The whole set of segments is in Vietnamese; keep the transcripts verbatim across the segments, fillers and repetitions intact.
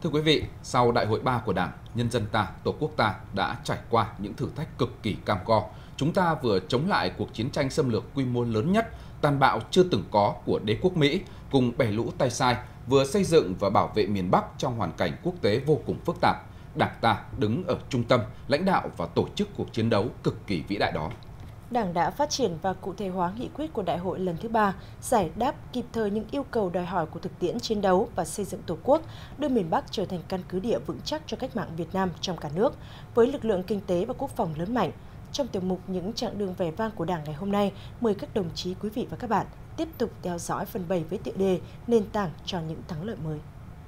Thưa quý vị, sau Đại hội ba của Đảng, nhân dân ta, Tổ quốc ta đã trải qua những thử thách cực kỳ cam go. Chúng ta vừa chống lại cuộc chiến tranh xâm lược quy mô lớn nhất, tàn bạo chưa từng có của đế quốc Mỹ, cùng bè lũ tay sai, vừa xây dựng và bảo vệ miền Bắc trong hoàn cảnh quốc tế vô cùng phức tạp. Đảng ta đứng ở trung tâm, lãnh đạo và tổ chức cuộc chiến đấu cực kỳ vĩ đại đó. Đảng đã phát triển và cụ thể hóa nghị quyết của Đại hội lần thứ ba, giải đáp kịp thời những yêu cầu đòi hỏi của thực tiễn chiến đấu và xây dựng Tổ quốc, đưa miền Bắc trở thành căn cứ địa vững chắc cho cách mạng Việt Nam trong cả nước, với lực lượng kinh tế và quốc phòng lớn mạnh. Trong tiểu mục Những chặng đường vẻ vang của Đảng ngày hôm nay, mời các đồng chí, quý vị và các bạn tiếp tục theo dõi phần bảy với tựa đề Nền tảng cho những thắng lợi mới.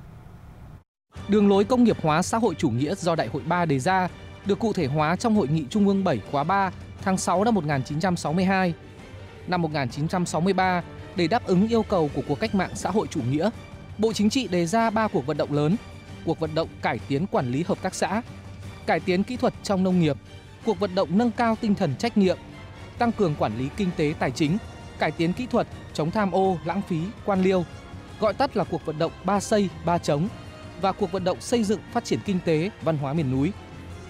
Đường lối công nghiệp hóa xã hội chủ nghĩa do Đại hội ba đề ra được cụ thể hóa trong Hội nghị Trung ương bảy khóa ba tháng sáu năm một nghìn chín trăm sáu mươi hai. Năm một nghìn chín trăm sáu mươi ba, để đáp ứng yêu cầu của cuộc cách mạng xã hội chủ nghĩa, Bộ Chính trị đề ra ba cuộc vận động lớn: cuộc vận động cải tiến quản lý hợp tác xã, cải tiến kỹ thuật trong nông nghiệp, cuộc vận động nâng cao tinh thần trách nhiệm, tăng cường quản lý kinh tế tài chính, cải tiến kỹ thuật, chống tham ô, lãng phí, quan liêu, gọi tắt là cuộc vận động ba xây, ba chống, và cuộc vận động xây dựng phát triển kinh tế, văn hóa miền núi.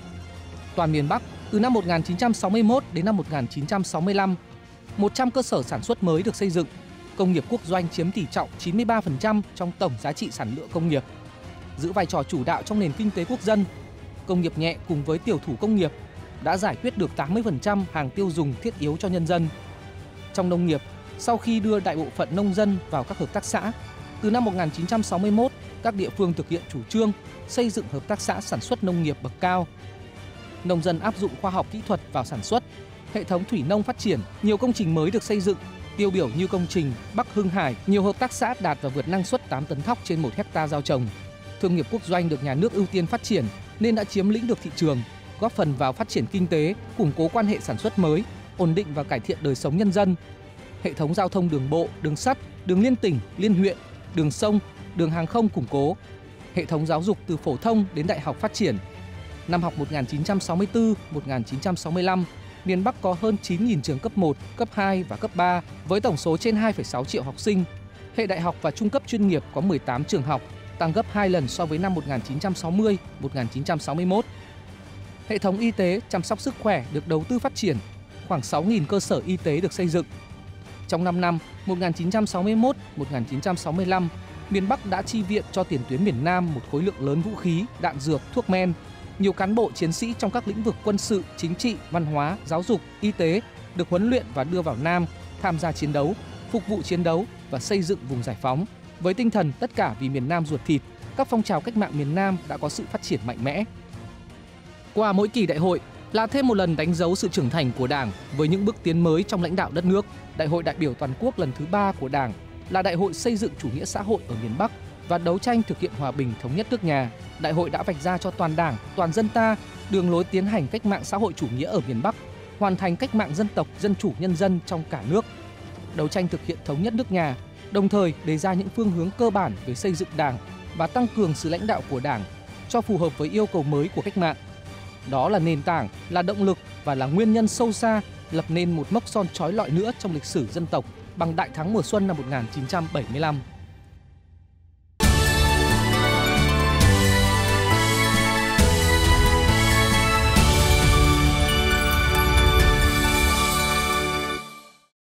Toàn miền Bắc, từ năm một nghìn chín trăm sáu mươi mốt đến năm một nghìn chín trăm sáu mươi lăm, một trăm cơ sở sản xuất mới được xây dựng, công nghiệp quốc doanh chiếm tỷ trọng chín mươi ba phần trăm trong tổng giá trị sản lượng công nghiệp, giữ vai trò chủ đạo trong nền kinh tế quốc dân. Công nghiệp nhẹ cùng với tiểu thủ công nghiệp đã giải quyết được tám mươi phần trăm hàng tiêu dùng thiết yếu cho nhân dân. Trong nông nghiệp, sau khi đưa đại bộ phận nông dân vào các hợp tác xã, từ năm một nghìn chín trăm sáu mươi mốt, các địa phương thực hiện chủ trương xây dựng hợp tác xã sản xuất nông nghiệp bậc cao. Nông dân áp dụng khoa học kỹ thuật vào sản xuất, hệ thống thủy nông phát triển, nhiều công trình mới được xây dựng, tiêu biểu như công trình Bắc Hưng Hải, nhiều hợp tác xã đạt và vượt năng suất tám tấn thóc trên một hecta gieo trồng. Thương nghiệp quốc doanh được nhà nước ưu tiên phát triển nên đã chiếm lĩnh được thị trường, góp phần vào phát triển kinh tế, củng cố quan hệ sản xuất mới, ổn định và cải thiện đời sống nhân dân. Hệ thống giao thông đường bộ, đường sắt, đường liên tỉnh, liên huyện, đường sông, đường hàng không củng cố. Hệ thống giáo dục từ phổ thông đến đại học phát triển. Năm học một nghìn chín trăm sáu mươi tư - một nghìn chín trăm sáu mươi lăm, miền Bắc có hơn chín nghìn trường cấp một, cấp hai và cấp ba với tổng số trên hai phẩy sáu triệu học sinh. Hệ đại học và trung cấp chuyên nghiệp có mười tám trường học, tăng gấp hai lần so với năm một nghìn chín trăm sáu mươi - một nghìn chín trăm sáu mươi mốt. Hệ thống y tế chăm sóc sức khỏe được đầu tư phát triển, khoảng sáu nghìn cơ sở y tế được xây dựng. Trong năm năm một nghìn chín trăm sáu mươi mốt - một nghìn chín trăm sáu mươi lăm, miền Bắc đã chi viện cho tiền tuyến miền Nam một khối lượng lớn vũ khí, đạn dược, thuốc men. Nhiều cán bộ chiến sĩ trong các lĩnh vực quân sự, chính trị, văn hóa, giáo dục, y tế được huấn luyện và đưa vào Nam, tham gia chiến đấu, phục vụ chiến đấu và xây dựng vùng giải phóng. Với tinh thần tất cả vì miền Nam ruột thịt, các phong trào cách mạng miền Nam đã có sự phát triển mạnh mẽ. Qua mỗi kỳ đại hội là thêm một lần đánh dấu sự trưởng thành của Đảng với những bước tiến mới trong lãnh đạo đất nước. Đại hội đại biểu toàn quốc lần thứ ba của Đảng là đại hội xây dựng chủ nghĩa xã hội ở miền Bắc và đấu tranh thực hiện hòa bình thống nhất nước nhà. Đại hội đã vạch ra cho toàn Đảng, toàn dân ta đường lối tiến hành cách mạng xã hội chủ nghĩa ở miền Bắc, hoàn thành cách mạng dân tộc, dân chủ nhân dân trong cả nước, đấu tranh thực hiện thống nhất nước nhà, đồng thời đề ra những phương hướng cơ bản về xây dựng Đảng và tăng cường sự lãnh đạo của Đảng cho phù hợp với yêu cầu mới của cách mạng. Đó là nền tảng, là động lực và là nguyên nhân sâu xa lập nên một mốc son chói lọi nữa trong lịch sử dân tộc bằng Đại thắng mùa xuân năm một nghìn chín trăm bảy mươi lăm.